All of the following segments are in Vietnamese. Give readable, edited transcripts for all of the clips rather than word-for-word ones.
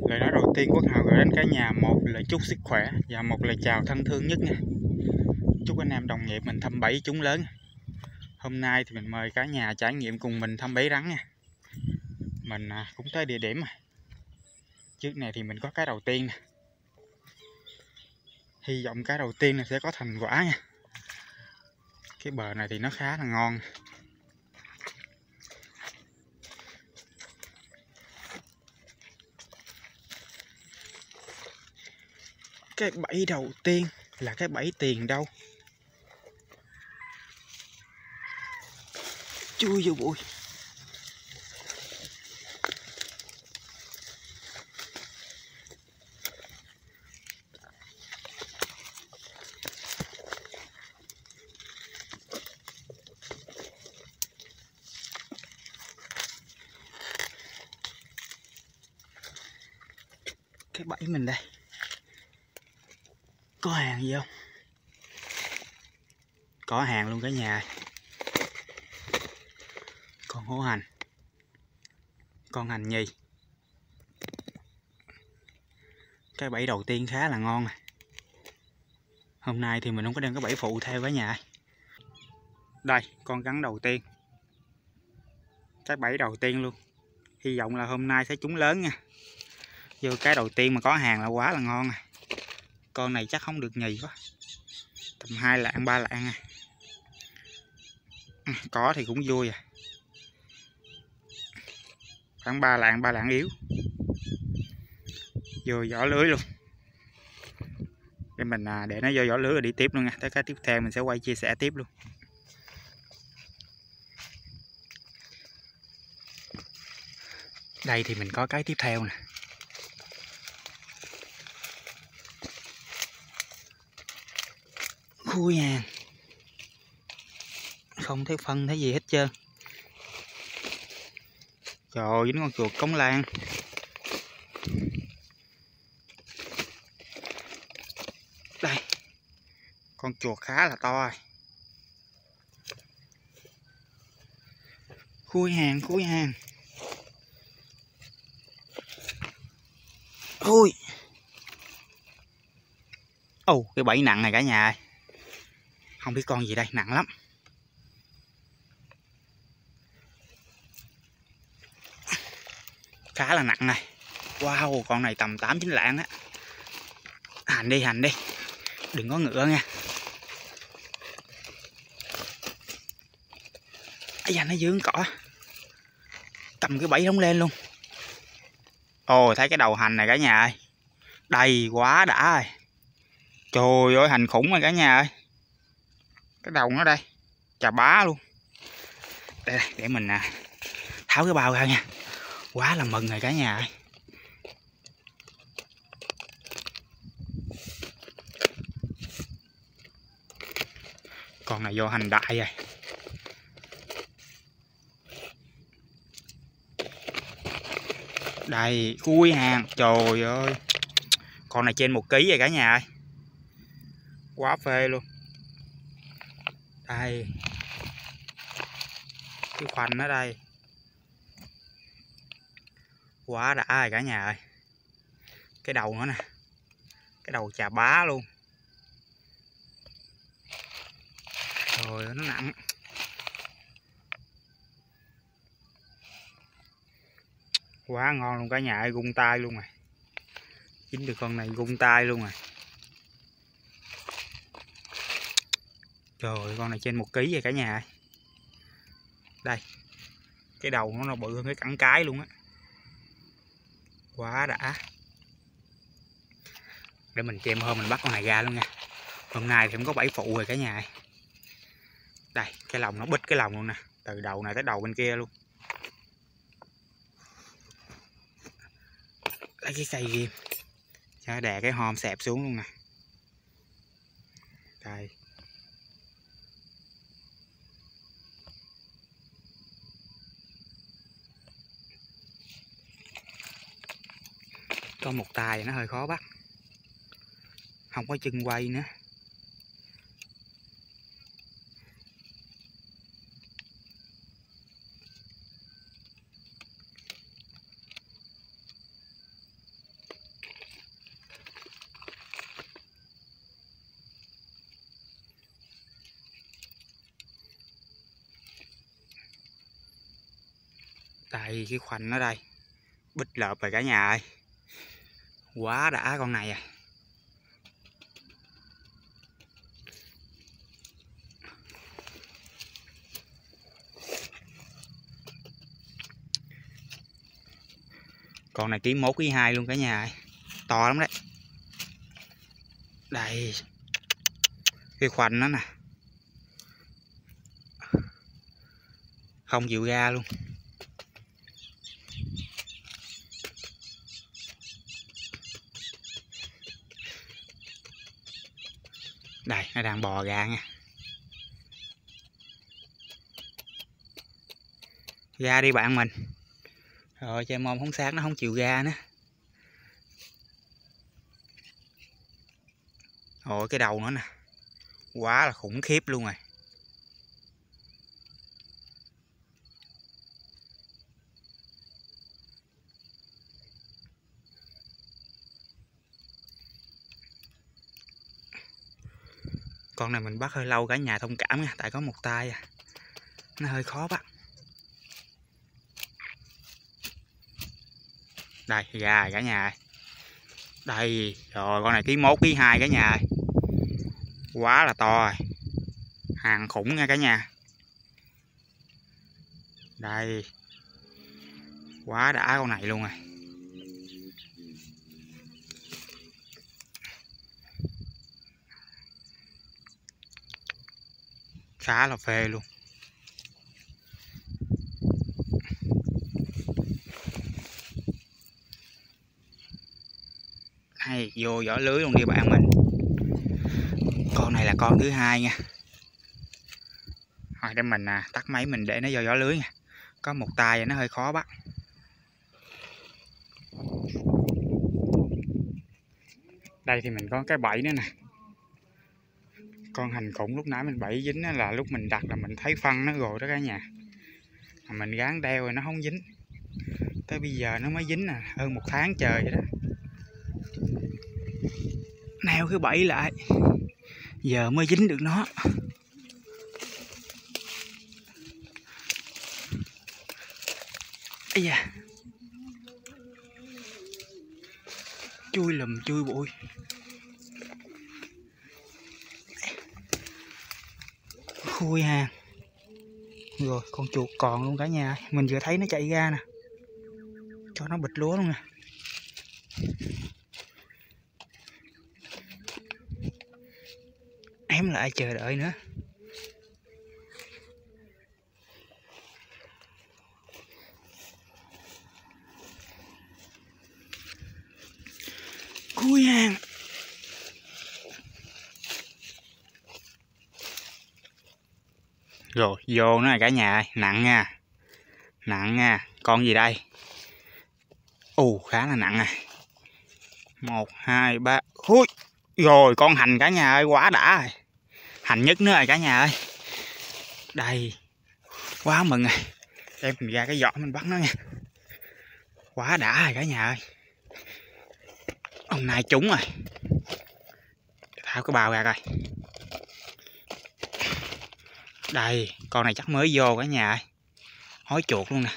Lời nói đầu tiên Quốc Hào gửi đến cả nhà, một là chúc sức khỏe và một là chào thân thương nhất nha. Chúc anh em đồng nghiệp mình thăm bẫy trúng lớn. Hôm nay thì mình mời cả nhà trải nghiệm cùng mình thăm bẫy rắn nha. Mình cũng tới địa điểm. Trước này thì mình có cái đầu tiên nè. Hy vọng cái đầu tiên này sẽ có thành quả nha. Cái bờ này thì nó khá là ngon. Cái bẫy đầu tiên là cái bẫy tiền đâu. Chui vô bụi. Cái bẫy mình đây. Có hàng gì không? Có hàng luôn cả nhà. Con hổ hành, con hành nhi. Cái bẫy đầu tiên khá là ngon nè. Hôm nay thì mình không có đem cái bẫy phụ theo cả nhà. Đây, con rắn đầu tiên. Cái bẫy đầu tiên luôn. Hy vọng là hôm nay sẽ trúng lớn nha. Vô cái đầu tiên mà có hàng là quá là ngon nè. Con này chắc không được nhì quá. Tầm 2 lạng 3 lạng nè. Có thì cũng vui à. Khoảng 3 lạng yếu. Vô vỏ lưới luôn. Để mình để nó vô vỏ lưới rồi đi tiếp luôn nha. Tới cái tiếp theo mình sẽ quay chia sẻ tiếp luôn. Đây thì mình có cái tiếp theo nè. Khui hàng. Không thấy phân thấy gì hết trơn. Trời, dính con chuột cống lan. Đây. Con chuột khá là to rồi. Khui hàng, khui hàng. Ui. Ồ, cái bẫy nặng này cả nhà ơi. Không biết con gì đây, nặng lắm. Khá là nặng này. Wow, con này tầm 8-9 lạng á. Hành đi, hành đi. Đừng có ngựa nha. Ây da, nó dướng cỏ. Cầm cái bẫy đóng lên luôn. Ồ, thấy cái đầu hành này cả nhà ơi. Đầy quá đã rồi. Trời ơi, hành khủng rồi cả nhà ơi. Cái đầu nó đây. Chà bá luôn. Đây, để mình tháo cái bao ra nha. Quá là mừng rồi cả nhà ơi. Con này vô hành đại rồi. Đây, khui hàng. Trời ơi. Con này trên 1 kg rồi cả nhà ơi. Quá phê luôn. Đây. Cái khoanh ở đây. Quá đã rồi cả nhà ơi. Cái đầu nữa nè. Cái đầu chà bá luôn. Rồi nó nặng. Quá ngon luôn cả nhà ơi, gung tay luôn rồi. Dính được con này gung tay luôn rồi. Trời ơi, con này trên 1 kg rồi cả nhà ơi. Đây. Cái đầu nó bự hơn cái cẳng cái luôn á. Quá đã. Để mình chêm hôm mình bắt con này ra luôn nha. Hôm nay thì cũng có 7 phụ rồi cả nhà ơi. Đây, cái lồng nó bít cái lồng luôn nè. Từ đầu này tới đầu bên kia luôn. Lấy cái cây ghim cho đè cái hòm xẹp xuống luôn nè. Đây. Có một tay nó hơi khó bắt. Không có chân quay nữa. Đây cái khoanh nó đây, bích lợp rồi cả nhà ơi, quá đã con này à. Con này ký 1 ký 2 luôn cả nhà ơi, to lắm đấy. Đây cái khoanh nó nè, không chịu ra luôn. Đây nó đang bò ra nha, ra đi bạn mình. Rồi chơi môn không sát nó không chịu ra nữa. Ôi cái đầu nữa nè, quá là khủng khiếp luôn rồi. Con này mình bắt hơi lâu cả nhà thông cảm nha, tại có một tay à, nó hơi khó bắt. Đây ra cả nhà ơi. Đây rồi, con này ký 1 ký 2 cả nhà ơi, quá là to rồi, hàng khủng nha cả nhà. Đây quá đã con này luôn rồi. Khá là phê luôn. Hay vô vỏ lưới luôn đi bạn mình. Con này là con thứ 2 nha. Rồi để mình tắt máy mình để nó vô vỏ lưới nha, có một tay nó hơi khó bắt. Đây thì mình có cái bẫy nữa nè, con hành khủng lúc nãy mình bẫy dính là lúc mình đặt là mình thấy phân nó rồi đó cả nhà, mà mình gán đeo rồi nó không dính, tới bây giờ nó mới dính nè, hơn 1 tháng trời vậy đó. Neo cái bẫy lại giờ mới dính được nó. Ây da, chui lùm chui bụi. Khui hàng. Rồi con chuột còn luôn cả nhà, mình vừa thấy nó chạy ra nè, cho nó bịch lúa luôn nè. Ém lại chờ đợi nữa. Khui hàng. Rồi vô nó này cả nhà ơi, nặng nha, nặng nha. Con gì đây? Khá là nặng nè. 1 2 3 khui. Rồi con hành cả nhà ơi, quá đã rồi, hành nhất nữa rồi cả nhà ơi. Đây quá mừng rồi, em mình ra cái giỏ mình bắt nó nha, quá đã rồi cả nhà ơi. Hôm nay trúng rồi, tháo cái bao ra coi. Đây con này chắc mới vô cả nhà ơi, hói chuột luôn nè.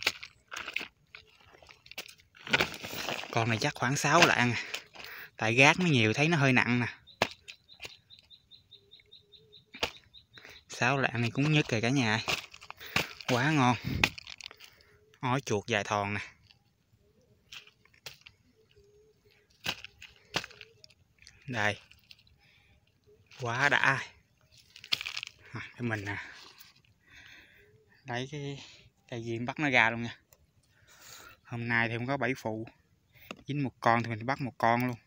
Con này chắc khoảng 6 lạng, tại gác nó nhiều thấy nó hơi nặng nè. 6 lạng này cũng nhất rồi cả nhà ơi, quá ngon, hói chuột dài thòn nè. Đây quá đã. Để mình lấy cái cây diêm bắt nó ra luôn nha. Hôm nay thì không có bẫy phụ, dính một con thì mình bắt một con luôn.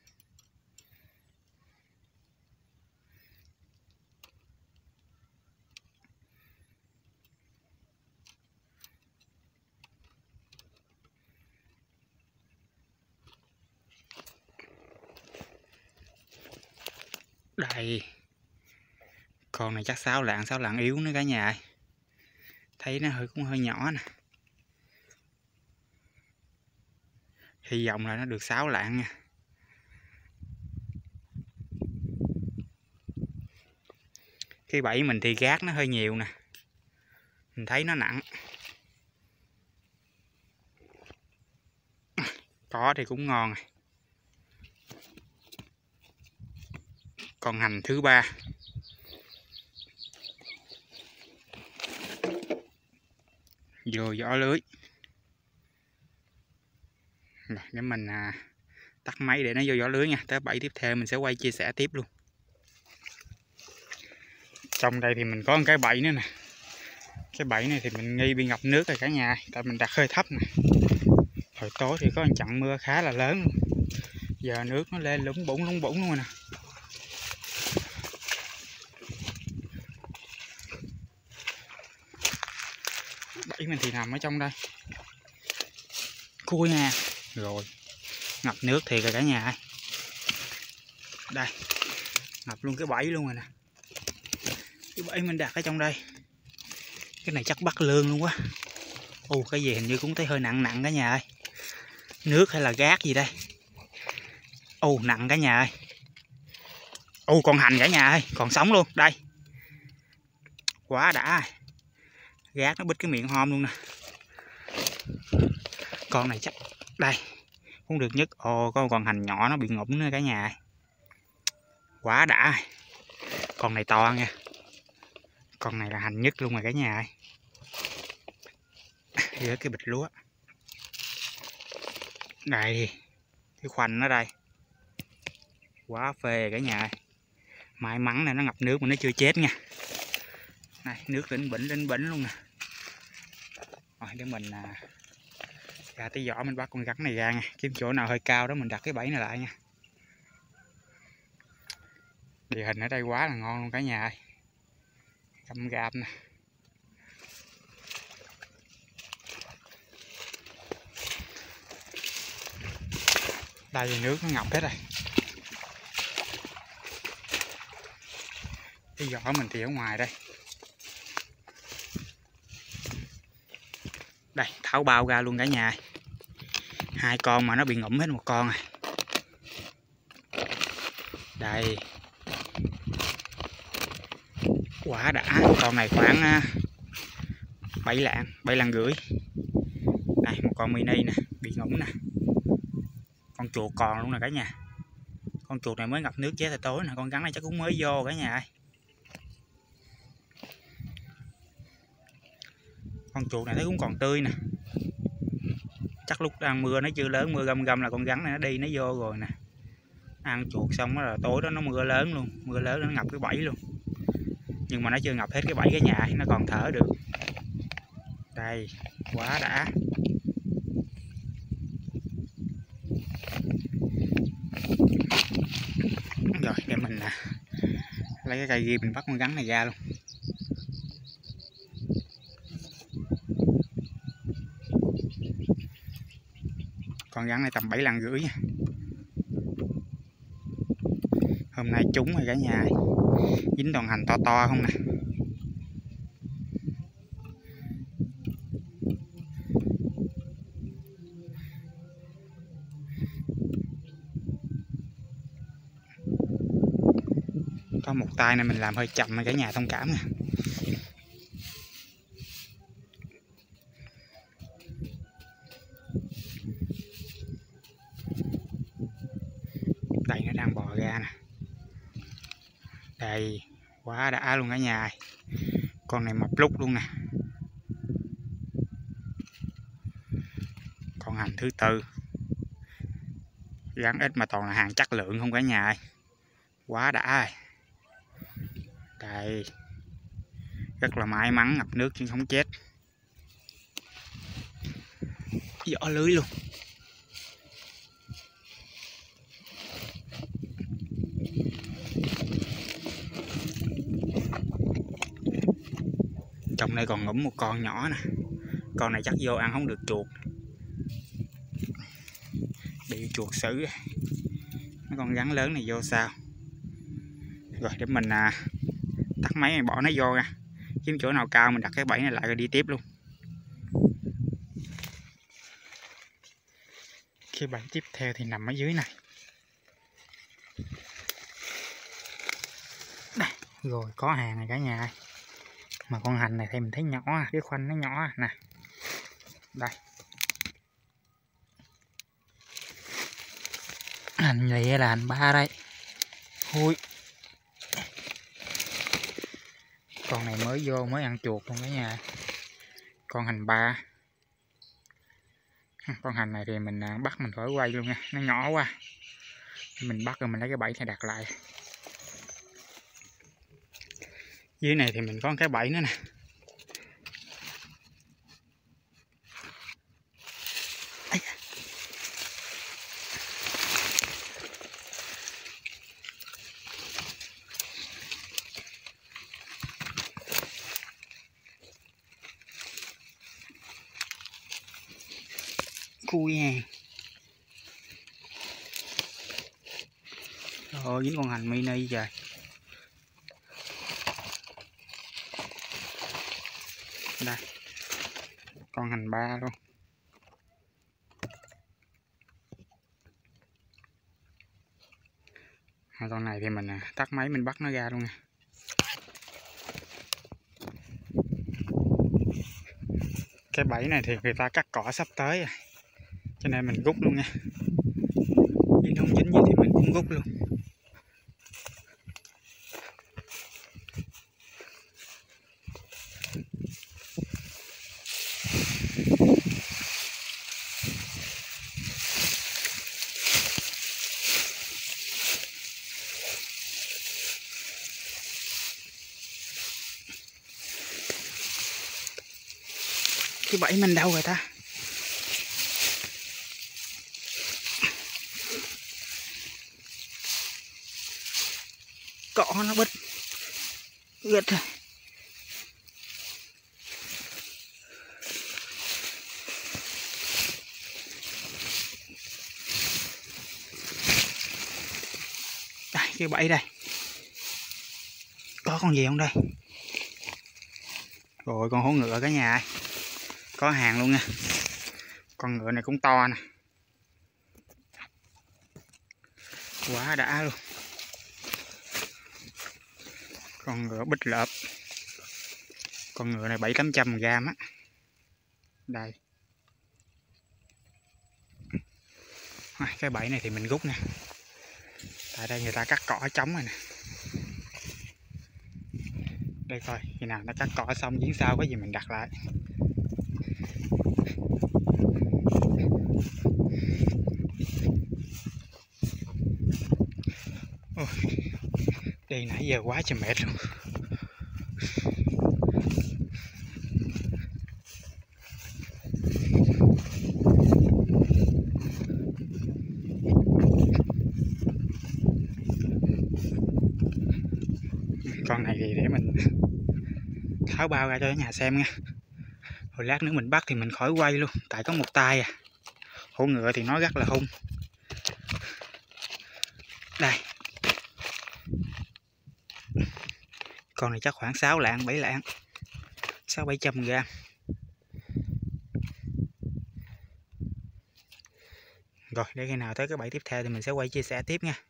Đây con này chắc 6 lạng yếu nữa cả nhà ơi, thấy nó cũng hơi nhỏ nè. Hy vọng là nó được 6 lạng nha. Cái bẫy mình thì gác nó hơi nhiều nè, mình thấy nó nặng. Có thì cũng ngon. Còn hành thứ ba. Vô giỏ lưới. Rồi, để mình tắt máy để nó vô giỏ lưới nha. Tới bẫy tiếp theo mình sẽ quay chia sẻ tiếp luôn. Trong đây thì mình có một cái bẫy nữa nè. Cái bẫy này thì mình nghi bị ngập nước rồi cả nhà. Tại mình đặt hơi thấp nè. Hồi tối thì có một trận mưa khá là lớn luôn. Giờ nước nó lên lủng bủng luôn rồi nè. Bẫy mình thì nằm ở trong đây. Cua nha. Rồi. Ngập nước thiệt rồi cả nhà ơi. Đây. Ngập luôn cái bẫy luôn rồi nè. Cái bẫy mình đặt ở trong đây. Cái này chắc bắt lương luôn quá. Cái gì hình như cũng thấy hơi nặng cả nhà ơi. Nước hay là gác gì đây? Nặng cả nhà ơi. Còn hành cả nhà ơi, còn sống luôn. Đây. Quá đã. Gác nó bít cái miệng hom luôn nè. Con này chắc đây cũng được nhất. Có con hành nhỏ nó bị ngủm nữa cả nhà ơi. Quá đã. Con này to nha. Con này là hành nhất luôn rồi cả nhà ơi. Với cái bịch lúa. Đây. Cái khoanh nó đây. Quá phê cả nhà ơi. May mắn này nó ngập nước mà nó chưa chết nha. Này, nước lên bỉnh luôn nè. Rồi để mình ra tới giỏ mình bắt con rắn này ra nha. Kiếm chỗ nào hơi cao đó mình đặt cái bẫy này lại nha. Địa hình ở đây quá là ngon luôn cả nhà ơi. Căm gạp nè. Đây thì nước nó ngập hết rồi. Cái giỏ mình thì ở ngoài đây. Đây, tháo bao ra luôn cả nhà. 2 con mà nó bị ngủm hết một con à. Đây. Quá đã. Con này khoảng 7 lạng rưỡi. Này, một con mini nè, bị ngủm nè. Con chuột còn luôn nè cả nhà. Con chuột này mới ngập nước chết tối nè, con rắn này chắc cũng mới vô cả nhà ơi. Con chuột này thấy cũng còn tươi nè. Chắc lúc đang mưa nó chưa lớn, mưa gầm là con rắn này nó đi nó vô rồi nè. Ăn chuột xong rồi tối đó nó mưa lớn luôn, mưa lớn nó ngập cái bẫy luôn. Nhưng mà nó chưa ngập hết cái bẫy cả nhà, nó còn thở được. Đây, quá đã. Rồi để mình lấy cái cây ghi mình bắt con rắn này ra luôn. Con rắn này tầm 7 lạng rưỡi nha. Hôm nay trúng rồi cả nhà. Dính toàn hành to không nè. Có một tay này mình làm hơi chậm mà cả nhà thông cảm nè. Đây nó đang bò ra nè. Đây, quá đã luôn cả nhà. Con này mập lúc luôn nè. Con hành thứ tư. Rắn ít mà toàn là hàng chất lượng không cả nhà. Quá đã. Đây. Rất là may mắn ngập nước chứ không chết. Giỏ lưới luôn. Trong đây còn ngủm một con nhỏ nè. Con này chắc vô ăn không được chuột. Bị chuột xử. Mấy con rắn lớn này vô sao. Rồi để mình tắt máy này bỏ nó vô nha. Kiếm chỗ nào cao mình đặt cái bẫy này lại rồi đi tiếp luôn. Cái bẫy tiếp theo thì nằm ở dưới này. Đây, rồi có hàng này cả nhà. Mà con hành này thì mình thấy nhỏ, cái khoanh nó nhỏ nè. Đây. hành này là hành ba đây. Ui, con này mới vô mới ăn chuột luôn cả nhà. Con hành ba. Con hành này thì mình bắt mình khỏi quay luôn nha, nó nhỏ quá. Mình bắt rồi mình lấy cái bẫy này đặt lại. Dưới này thì mình có cái bẫy nữa nè. Cui nha. Trời, dính con hành mini trời. Đây, con hành ba luôn. Con này thì mình tắt máy mình bắt nó ra luôn nè. Cái bẫy này thì người ta cắt cỏ sắp tới rồi, cho nên mình rút luôn nha. Dính không dính gì thì mình cũng rút luôn. Cái bẫy mình đâu rồi ta? Cỏ nó bít ướt rồi. Đây, cái bẫy đây. Có con gì không đây? Rồi, con hổ ngựa cả nhà ơi. Có hàng luôn nha. Con ngựa này cũng to nè. Quá đã luôn. Con ngựa bích lợp. Con ngựa này 700-800 gram á. Đây. Cái bẫy này thì mình rút nè. Tại đây người ta cắt cỏ trống rồi nè. Đây coi, khi nào nó cắt cỏ xong diễn sau có gì mình đặt lại. Ôi, đi nãy giờ quá trời mệt luôn. Con này thì để mình tháo bao ra cho cả nhà xem nha. Rồi lát nữa mình bắt thì mình khỏi quay luôn, tại có một tay à. Hổ ngựa thì nó rất là hung. Đây. Con này chắc khoảng 6 lạng, 7 lạng. 600-700 gram. Rồi, để khi nào tới cái bẫy tiếp theo thì mình sẽ quay chia sẻ tiếp nha.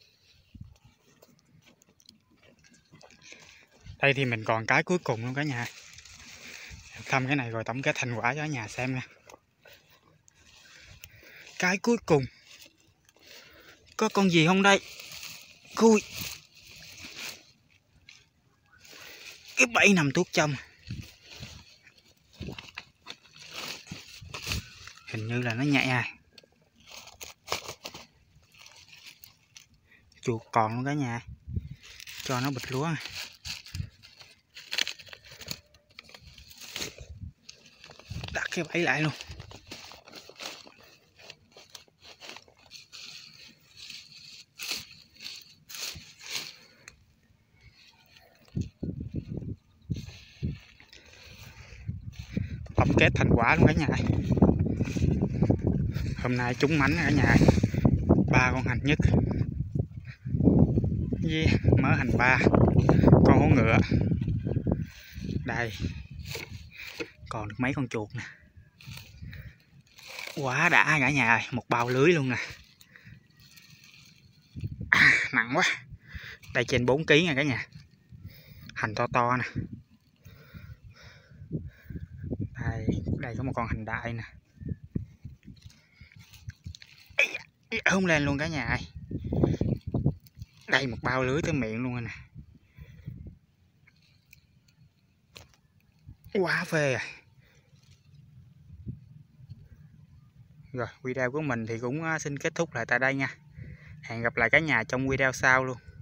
Đây thì mình còn cái cuối cùng luôn cả nhà. Thăm cái này rồi tổng kết thành quả cho cả nhà xem nha. Cái cuối cùng. Có con gì không đây? Cui. Cái bẫy nằm tuốt trong. Hình như là nó nhạy à. Chuột còn luôn cả nhà. Cho nó bịch lúa. Đặt cái bẫy lại luôn. Tổng kết thành quả luôn cả nhà. Hôm nay trúng mánh cả nhà. 3 con hành nhất với mớ hành ba, con hổ ngựa. Đây còn được mấy con chuột nè. Quá đã cả nhà ơi, một bao lưới luôn nè. Nặng quá. Đây trên 4 kg nha cả nhà. Hành to to nè. Đây có một con hành đại nè. Không lên luôn cả nhà ơi. Đây một bao lưới tới miệng luôn rồi nè. Quá phê à. Rồi video của mình thì cũng xin kết thúc lại tại đây nha. Hẹn gặp lại cả nhà trong video sau luôn.